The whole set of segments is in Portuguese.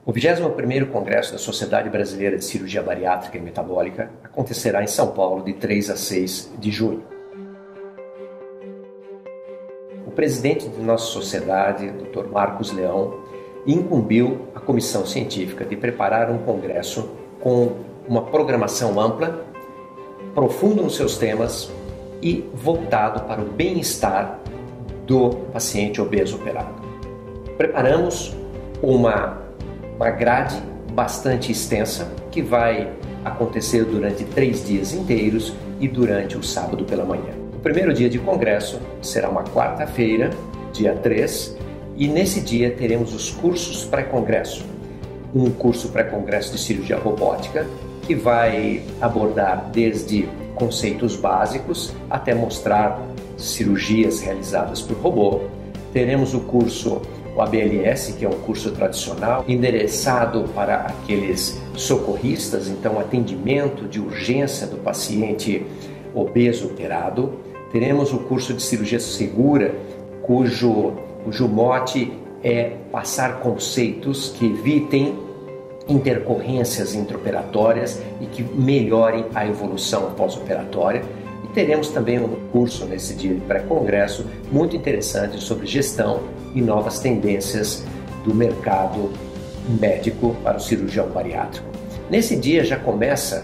O 21º Congresso da Sociedade Brasileira de Cirurgia Bariátrica e Metabólica acontecerá em São Paulo de 3 a 6 de junho. O presidente de nossa sociedade, Dr. Marcos Leão, incumbiu a comissão científica de preparar um congresso com uma programação ampla, profundo nos seus temas e voltado para o bem-estar do paciente obeso operado. Preparamos uma grade bastante extensa que vai acontecer durante 3 dias inteiros e durante o sábado pela manhã. O primeiro dia de congresso será uma quarta-feira, dia 3, e nesse dia teremos os cursos pré-congresso. Um curso pré-congresso de cirurgia robótica que vai abordar desde conceitos básicos até mostrar cirurgias realizadas por robô. Teremos o curso o ABLS, que é um curso tradicional, endereçado para aqueles socorristas, então atendimento de urgência do paciente obeso operado. Teremos o curso de cirurgia segura, cujo mote é passar conceitos que evitem intercorrências intraoperatórias e que melhorem a evolução pós-operatória. E teremos também um curso nesse dia de pré-congresso muito interessante sobre gestão e novas tendências do mercado médico para o cirurgião bariátrico. Nesse dia já começa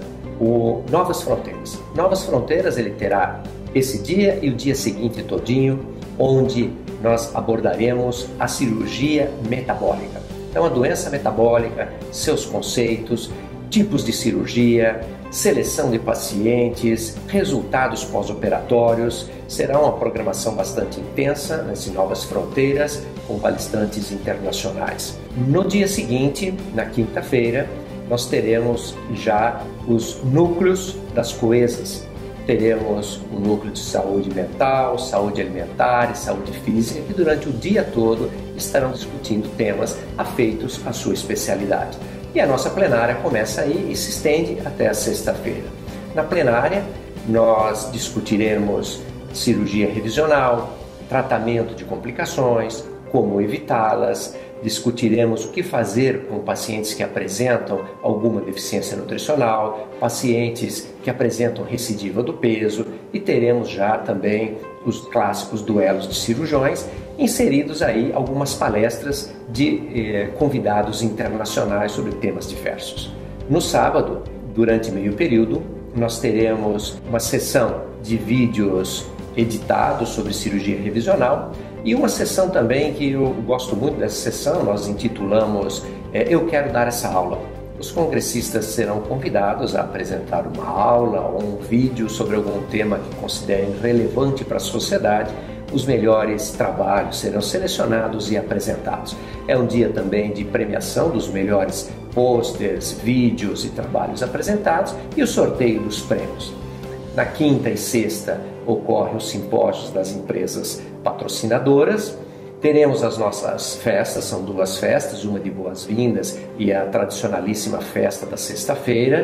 o Novas Fronteiras. Novas Fronteiras ele terá esse dia e o dia seguinte todinho, onde nós abordaremos a cirurgia metabólica. Então a doença metabólica, seus conceitos, tipos de cirurgia, seleção de pacientes, resultados pós-operatórios. Será uma programação bastante intensa nesse Novas Fronteiras, com palestrantes internacionais. No dia seguinte, na quinta-feira, nós teremos já os núcleos das coesas. Teremos o núcleo de saúde mental, saúde alimentar e saúde física, que durante o dia todo estarão discutindo temas afeitos à sua especialidade. E a nossa plenária começa aí e se estende até a sexta-feira. Na plenária, nós discutiremos cirurgia revisional, tratamento de complicações, como evitá-las, discutiremos o que fazer com pacientes que apresentam alguma deficiência nutricional, pacientes que apresentam recidiva do peso, e teremos já também os clássicos duelos de cirurgiões, inseridos aí algumas palestras de convidados internacionais sobre temas diversos. No sábado, durante meio período, nós teremos uma sessão de vídeos editados sobre cirurgia revisional e uma sessão também que eu gosto muito dessa sessão, nós intitulamos Eu Quero Dar Essa Aula. Os congressistas serão convidados a apresentar uma aula ou um vídeo sobre algum tema que considerem relevante para a sociedade. Os melhores trabalhos serão selecionados e apresentados. É um dia também de premiação dos melhores pôsteres, vídeos e trabalhos apresentados e o sorteio dos prêmios. Na quinta e sexta ocorrem os simpósios das empresas patrocinadoras. Teremos as nossas festas, são 2 festas, uma de boas-vindas e a tradicionalíssima festa da sexta-feira,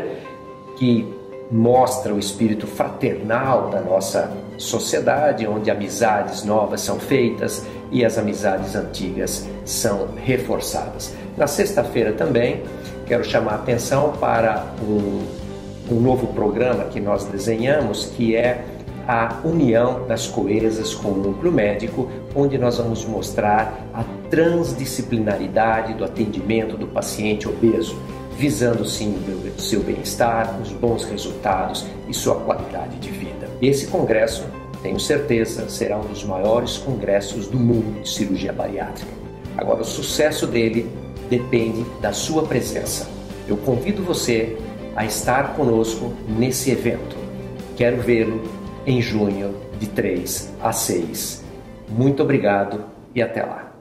que mostra o espírito fraternal da nossa sociedade, onde amizades novas são feitas e as amizades antigas são reforçadas. Na sexta-feira também quero chamar a atenção para um novo programa que nós desenhamos, que é a união das coesas com o núcleo médico, onde nós vamos mostrar a transdisciplinaridade do atendimento do paciente obeso, visando sim o seu bem-estar, os bons resultados e sua qualidade de vida. Esse congresso, tenho certeza, será um dos maiores congressos do mundo de cirurgia bariátrica. Agora, o sucesso dele depende da sua presença. Eu convido você a estar conosco nesse evento. Quero vê-lo em junho, de 3 a 6. Muito obrigado e até lá.